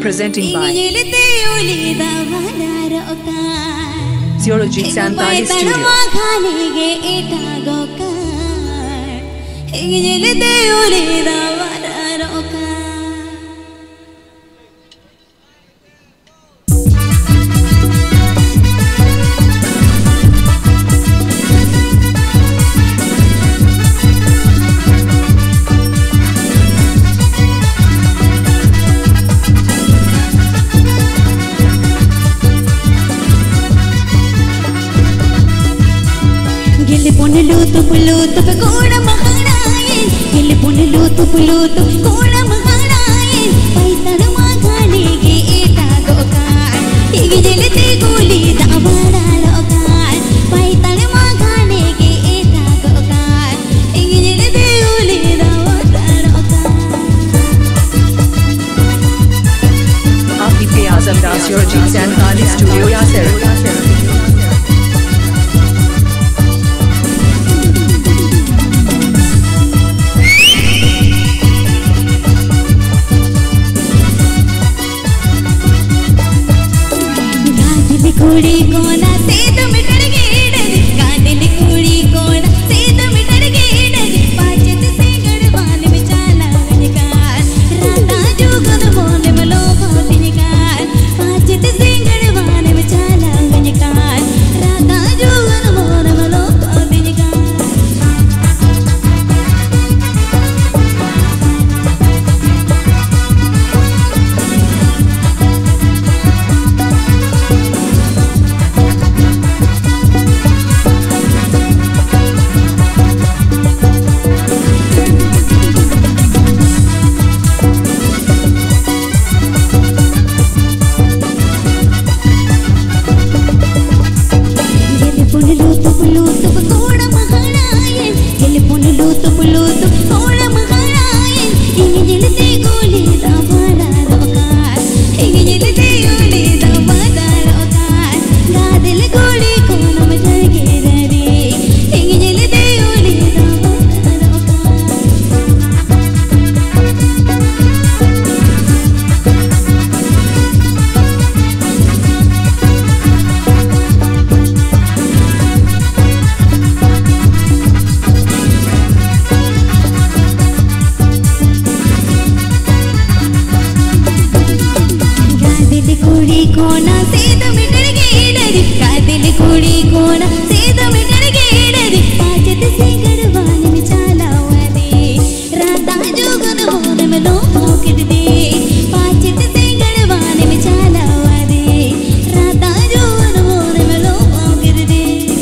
presenting by Theology Santali Studio. Pulutu pekora mahanayin, gili pulutu kora mahanayin. Paitanu maghani ita gokan, igi jelite guli dawara lokan. Paitanu maghani ita gokan, igi jelite guli dawara lokan. Api P. Azam Das Theology Santali Studio Yasser. कुड़ी कोना से तो metre गेडरी गादिली कुड़ी कोना से तो metre गेडरी पाचत से गड़वान में चाला गनिकार राता जुगन मोने मलो भोतिनिकार पाचत से गड़वान में चाला गनिकार राता जुगन मोने मलो भोतिनिकार कोना से तो मिटर गेडरी गादिली कुड़ी कोना से तो मिटर गेडरी पाचत से गड़वान में चाला वादे राता जुगन मोने में लो भोकिद दे पाचत से गड़वान में चाला वादे राता जुगन मोने में लो भोकिद दे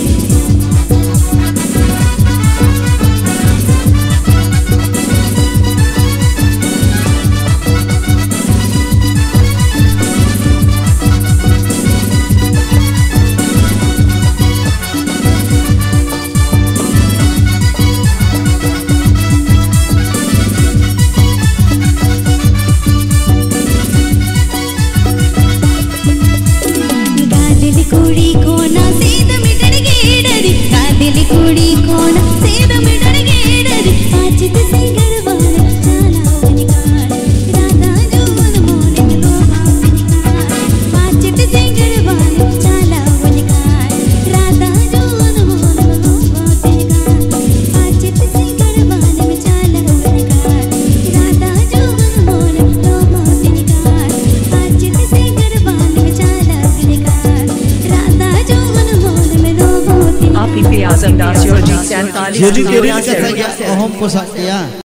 कुड़ी कोना से तो मिटर गेडरी गादिली कुड़ी कोना से तो मिटर गेडरी पाचत से गड़वान चाला गनिकार राता जुगन मोने में लो भोतिनिकार पाचत से गड़वान चाला गनिकार राता जुगन मोने में लो भोतिनिकार पाचत से गड़वान में चाला गनिकार राता जुगन मोने में लो भोतिनिकार पाचत से गड़वान में चाला गनिकार Api P. Azam Das Theology Santali Studio Yasser.